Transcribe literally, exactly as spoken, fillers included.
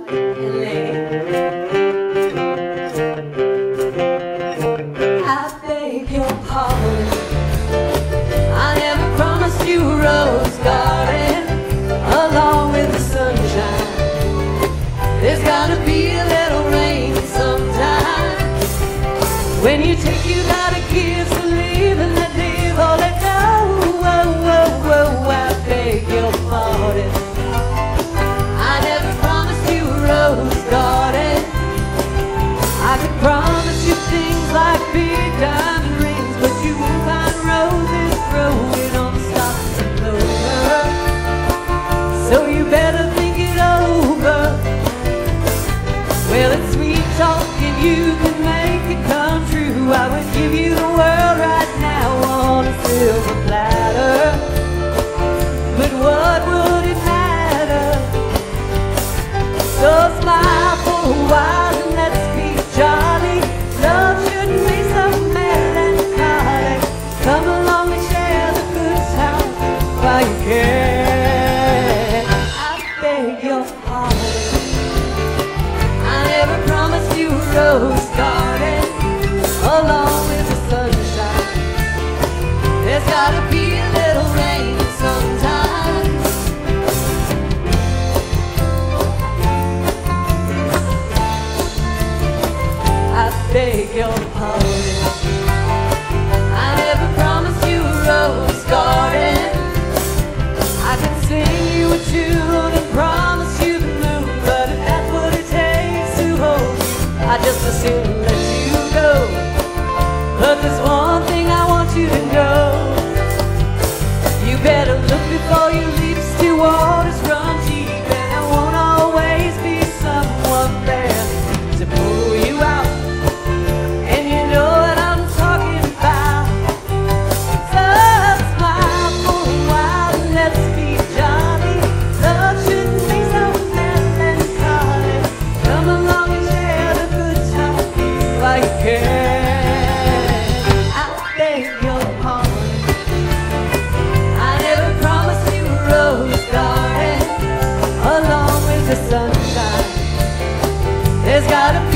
When you take, you gotta give, so live and let live or let go. Whoa, whoa, whoa, I beg your pardon. I never promised you a rose garden. I could promise you things like big diamond rings, but you won't find roses growing on the stalks of clover. So you better think it over. Well, it's sweet talking, you can make it come true. I would give you the world right now on a silver platter, but what would it matter? So smile for a while and let's be jolly. Love shouldn't be so melancholy. Come along and share the good time while you can. I beg your pardon. I never promised you a rose garden along with the sunshine. There's gotta be a little rain sometimes. I beg your pardon. I never promised you a rose garden. I could sing you a tune and promise you the moon, but if that's what it takes to hold you, I just as soon let you go. But there's one thing I want you to know. You better look before you leap, still waters run deep, and there won't always be someone there to pull you out. And you know what I'm talking about. So smile for a while and let's be jolly. Love shouldn't be so melancholy. Come along and share the good time while you can. There's gotta